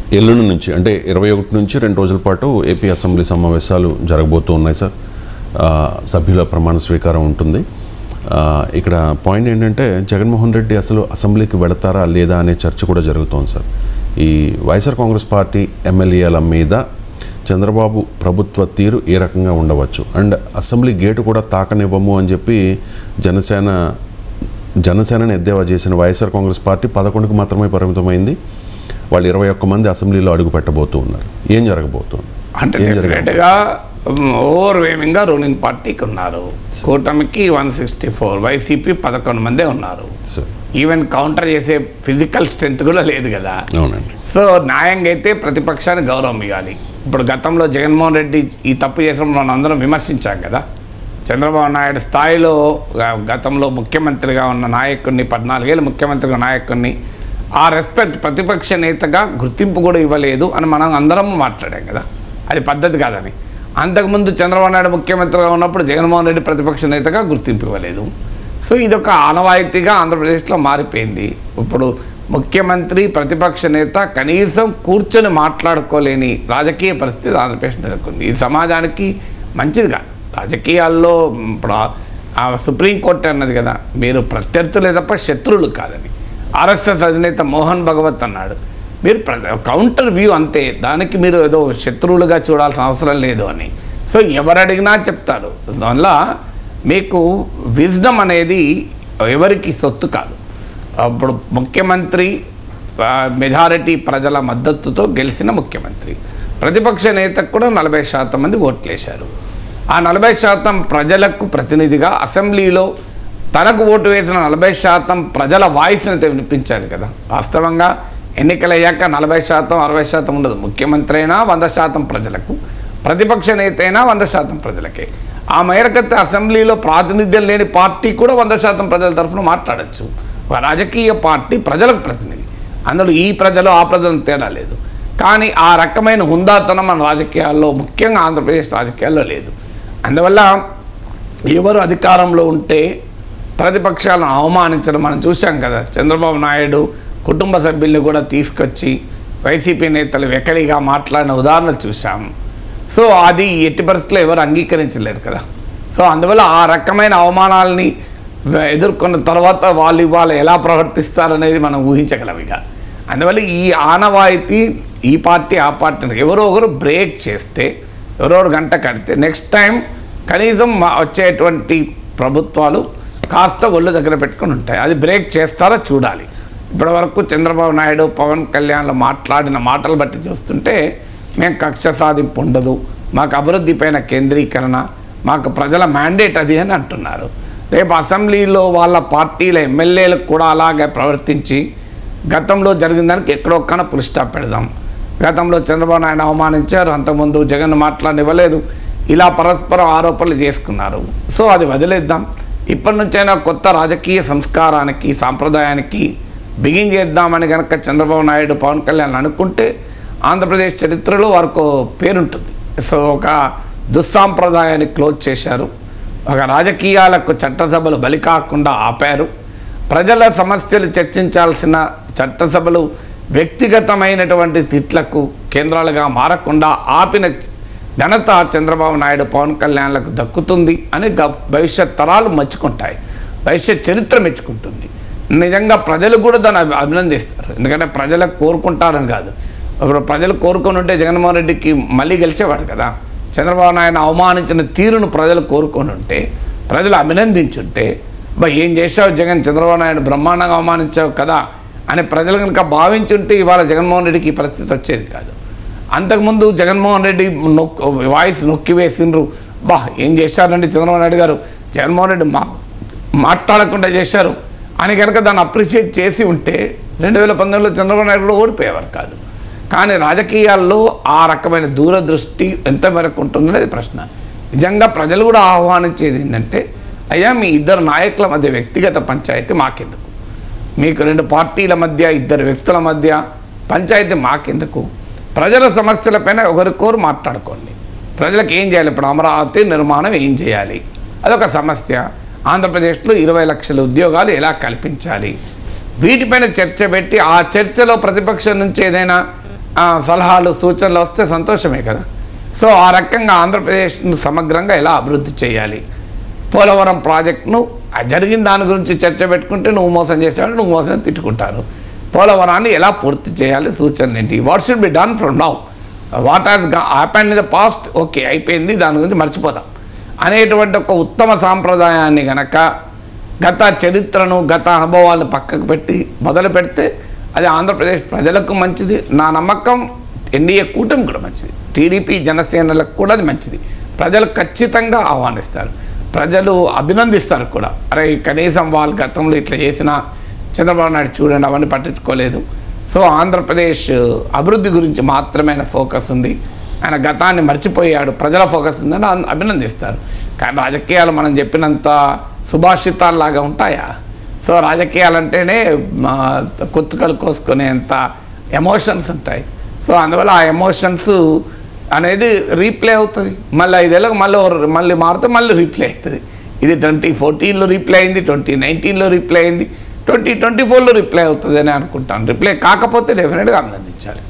ఎల్లుండి నుంచి అంటే 21 నుంచి 2 రోజుల పాటు ఏపీ అసెంబ్లీ సమావేశాలు జరగబోతూ ఉన్నాయి సార్. సభ్యుల ప్రమాణ స్వీకారం ఉంటుంది. ఇక్కడ పాయింట్ ఏంటంటే జగన్మోహన్ రెడ్డి అసలు అసెంబ్లీకి వెళతారా లేదా అనే చర్చ కూడా జరుగుతోంది సార్. ఈ వైఎస్ఆర్ కాంగ్రెస్ పార్టీ ఎమ్మెల్యేల మీద చంద్రబాబు ప్రభుత్వ తీరు ఏ రకంగా ఉండవచ్చు, అండ్ అసెంబ్లీ గేటు కూడా తాకనివ్వము అని చెప్పి జనసేనని ఎద్దేవా చేసిన వైఎస్ఆర్ కాంగ్రెస్ పార్టీ 11కు మాత్రమే పరిమితమైంది. వాళ్ళు 21 మంది అసెంబ్లీలో అడుగు పెట్టబోతూ ఉన్నారు. ఏం జరగబోతుంది అంటే డెఫినెట్గా ఓవర్వేమింగ్గా రూలింగ్ పార్టీకి ఉన్నారు. కూటమికి 164, వైసీపీ 11 మందే ఉన్నారు. ఈవెన్ కౌంటర్ చేసే ఫిజికల్ స్ట్రెంత్ కూడా లేదు కదా. అవునండి. సో న్యాయంగా అయితే ప్రతిపక్షానికి గౌరవం ఇవ్వాలి. ఇప్పుడు గతంలో జగన్మోహన్ రెడ్డి ఈ తప్పు చేసినప్పుడు మనం అందరం విమర్శించాం కదా. చంద్రబాబు నాయుడు స్థాయిలో గతంలో ముఖ్యమంత్రిగా ఉన్న నాయకుడిని, 14 ఏళ్ళు ముఖ్యమంత్రిగా నాయకుడిని ఆ రెస్పెక్ట్ ప్రతిపక్ష నేతగా గుర్తింపు కూడా ఇవ్వలేదు అని మనం అందరం మాట్లాడాం కదా. అది పద్ధతి కాదని. అంతకుముందు చంద్రబాబు నాయుడు ముఖ్యమంత్రిగా ఉన్నప్పుడు జగన్మోహన్ రెడ్డి ప్రతిపక్ష నేతగా గుర్తింపు ఇవ్వలేదు. సో ఇదొక ఆనవాయితీగా ఆంధ్రప్రదేశ్లో మారిపోయింది. ఇప్పుడు ముఖ్యమంత్రి ప్రతిపక్ష నేత కనీసం కూర్చొని మాట్లాడుకోలేని రాజకీయ పరిస్థితి ఆంధ్రప్రదేశ్ నెలకొంది. ఇది సమాజానికి మంచిది కాదు. రాజకీయాల్లో ఇప్పుడు సుప్రీంకోర్టు అన్నది కదా, మీరు ప్రత్యర్థులే తప్ప శత్రువులు కాదని. ఆర్ఎస్ఎస్ అధినేత మోహన్ భగవత్ అన్నాడు, మీరు కౌంటర్ వ్యూ అంతే, దానికి మీరు ఏదో శత్రువులుగా చూడాల్సిన అవసరం లేదు అని. సో ఎవరు అడిగినా చెప్తారు. దానివల్ల మీకు విజ్డమ్ అనేది ఎవరికి సొత్తు కాదు. అప్పుడు ముఖ్యమంత్రి మెజారిటీ ప్రజల మద్దతుతో గెలిచిన ముఖ్యమంత్రి, ప్రతిపక్ష నేతకు కూడా 40% మంది ఓట్లేశారు. ఆ 40% ప్రజలకు ప్రతినిధిగా అసెంబ్లీలో తనకు ఓటు వేసిన 40% ప్రజల వాయిస్ని అయితే వినిపించాలి కదా. వాస్తవంగా ఎన్నికలయ్యాక 40%, 60% ఉండదు. ముఖ్యమంత్రి అయినా 100% ప్రజలకు, ప్రతిపక్ష నేత అయినా 100% ప్రజలకే. ఆ మేరకైతే అసెంబ్లీలో ప్రాతినిధ్యం లేని పార్టీ కూడా 100% ప్రజల తరఫున మాట్లాడచ్చు. ఒక రాజకీయ పార్టీ ప్రజలకు ప్రతినిధి, అందులో ఈ ప్రజలు ఆ ప్రజలను తేడా లేదు. కానీ ఆ రకమైన హుందాతనం మన రాజకీయాల్లో, ముఖ్యంగా ఆంధ్రప్రదేశ్ రాజకీయాల్లో లేదు. అందువల్ల ఎవరు అధికారంలో ఉంటే ప్రతిపక్షాలను అవమానించడం మనం చూసాం కదా. చంద్రబాబు నాయుడు కుటుంబ సభ్యుల్ని కూడా తీసుకొచ్చి వైసీపీ నేతలు వెకలిగా మాట్లాడిన ఉదాహరణలు చూసాం. సో అది ఎట్టి పరిస్థితుల్లో ఎవరు అంగీకరించలేరు కదా. సో అందువల్ల ఆ రకమైన అవమానాలని ఎదుర్కొన్న తర్వాత వాళ్ళు ఇవాళ ఎలా ప్రవర్తిస్తారనేది మనం ఊహించగలం. ఇక అందువల్ల ఈ ఆనవాయితీ ఈ పార్టీ ఆ పార్టీని ఎవరో ఒకరు బ్రేక్ చేస్తే, ఎవరెవరు గంట కడితే నెక్స్ట్ టైం కనీసం వచ్చేటువంటి ప్రభుత్వాలు కాస్త ఒళ్ళు దగ్గర పెట్టుకుని ఉంటాయి. అది బ్రేక్ చేస్తారో చూడాలి. ఇప్పటివరకు చంద్రబాబు నాయుడు, పవన్ కళ్యాణ్లు మాట్లాడిన మాటలు బట్టి చూస్తుంటే మేము కక్ష సాధింపు ఉండదు, మాకు అభివృద్ధి పైన కేంద్రీకరణ, మాకు ప్రజల మ్యాండేట్ అది అని అంటున్నారు. రేపు అసెంబ్లీలో వాళ్ళ పార్టీల ఎమ్మెల్యేలకు కూడా అలాగే ప్రవర్తించి గతంలో జరిగిన దానికి ఎక్కడొక్కన పులి స్టాప్ పెడదాం. గతంలో చంద్రబాబు నాయుడు అవమానించారు, అంతకుముందు జగన్ మాట్లాడనివ్వలేదు, ఇలా పరస్పరం ఆరోపణలు చేసుకున్నారు. సో అది వదిలేద్దాం. ఇప్పటి నుంచైనా కొత్త రాజకీయ సంస్కారానికి, సాంప్రదాయానికి బిగిన్ చేద్దామని కనుక చంద్రబాబు నాయుడు, పవన్ కళ్యాణ్ అనుకుంటే ఆంధ్రప్రదేశ్ చరిత్రలో వారికి పేరుంటుంది. సో ఒక దుస్సాంప్రదాయాన్ని క్లోజ్ చేశారు. ఒక రాజకీయాలకు చట్టసభలు బలి కాకుండా ఆపారు. ప్రజల సమస్యలు చర్చించాల్సిన చట్టసభలు వ్యక్తిగతమైనటువంటి తిట్లకు కేంద్రాలుగా మారకుండా ఆపిన ఘనత చంద్రబాబు నాయుడు, పవన్ కళ్యాణ్లకు దక్కుతుంది అని భవిష్యత్ తరాలు మెచ్చుకుంటాయి, భవిష్యత్ చరిత్ర మెచ్చుకుంటుంది. నిజంగా ప్రజలు కూడా దాన్ని అభినందిస్తారు. ఎందుకంటే ప్రజలకు కోరుకుంటారని కాదు, ఇప్పుడు ప్రజలు కోరుకొని ఉంటే జగన్మోహన్ రెడ్డికి మళ్ళీ గెలిచేవాడు కదా. చంద్రబాబు నాయుడు అవమానించిన తీరును ప్రజలు కోరుకొని ఉంటే, ప్రజలు అభినందించుంటే, ఏం చేశావు జగన్, చంద్రబాబు నాయుడు బ్రహ్మాండంగా అవమానించావు కదా అని ప్రజలు కనుక భావించుంటే ఇవాళ జగన్మోహన్ రెడ్డికి ఈ పరిస్థితి వచ్చేది కాదు. అంతకుముందు జగన్మోహన్ రెడ్డి వాయిస్ నొక్కివేసిండ్రు, ఏం చేశారండి చంద్రబాబు నాయుడు గారు, జగన్మోహన్ రెడ్డి మాట్లాడకుండా చేశారు అని కనుక దాన్ని అప్రిషియేట్ చేసి ఉంటే 2019లో చంద్రబాబు నాయుడు కూడా ఓడిపోయేవారు కాదు. కానీ రాజకీయాల్లో ఆ రకమైన దూరదృష్టి ఎంత మేరకు ఉంటుందనేది ప్రశ్న. నిజంగా ప్రజలు కూడా ఆహ్వానించేది ఏంటంటే, అయ్యా మీ ఇద్దరు నాయకుల మధ్య వ్యక్తిగత పంచాయతీ మాకెందుకు, మీకు 2 పార్టీల మధ్య, 2 వ్యక్తుల మధ్య పంచాయతీ మాకెందుకు, ప్రజల సమస్యలపైన ఒకరికొరు మాట్లాడుకోండి. ప్రజలకు ఏం చేయాలి, ఇప్పుడు అమరావతి నిర్మాణం ఏం చేయాలి, అదొక సమస్య. ఆంధ్రప్రదేశ్లో 20 లక్షల ఉద్యోగాలు ఎలా కల్పించాలి, వీటిపైన చర్చ పెట్టి ఆ చర్చలో ప్రతిపక్షం నుంచి ఏదైనా సలహాలు సూచనలు వస్తే సంతోషమే కదా. సో ఆ రకంగా ఆంధ్రప్రదేశ్ను సమగ్రంగా ఎలా అభివృద్ధి చేయాలి, పోలవరం ప్రాజెక్టును జరిగిన దాని గురించి చర్చ పెట్టుకుంటే నువ్వు మోసం చేసేవాడు, నువ్వు మోసం తిట్టుకుంటారు. పోలవరాన్ని ఎలా పూర్తి చేయాలి, సూచనలు ఏంటి, what should be done from now, what has happened in the past, okay అయిపోయింది దాని గురించి మర్చిపోతాం అనేటువంటి ఒక ఉత్తమ సాంప్రదాయాన్ని గనక గత చరిత్రను గత అనుభవాలను పక్కకు పెట్టి మొదలు పెడితే అది ఆంధ్రప్రదేశ్ ప్రజలకు మంచిది. నా నమ్మకం ఎన్డీఏ కూటమి కూడా మంచిది, టీడీపీ జనసేనలకు కూడా అది మంచిది. ప్రజలు ఖచ్చితంగా ఆహ్వానిస్తారు, ప్రజలు అభినందిస్తారు కూడా. అరే కనీసం వాళ్ళు గతంలో ఇట్లా చేసిన చంద్రబాబు నాయుడు చూడండి అవన్నీ పట్టించుకోలేదు. సో ఆంధ్రప్రదేశ్ అభివృద్ధి గురించి మాత్రమే ఆయన ఫోకస్ ఉంది, ఆయన గతాన్ని మర్చిపోయాడు, ప్రజల ఫోకస్ ఉందని అభినందిస్తారు. కానీ రాజకీయాలు మనం చెప్పినంత సుభాషితాల్లాగా ఉంటాయా? సో రాజకీయాలంటేనే కుత్తుకలు కోసుకునేంత ఎమోషన్స్ ఉంటాయి. సో అందువల్ల ఆ ఎమోషన్స్ అనేది రీప్లే అవుతుంది, మళ్ళీ 5 ఏళ్ళకు మళ్ళీ మారితే మళ్ళీ రీప్లే అవుతుంది. ఇది 2014లో రీప్లే అయింది, 2019లో రీప్లే అయింది, 2024లో రిప్లై అవుతుంది అని అనుకుంటాను. రిప్లై కాకపోతే డెఫినెట్గా అభినందించాలి.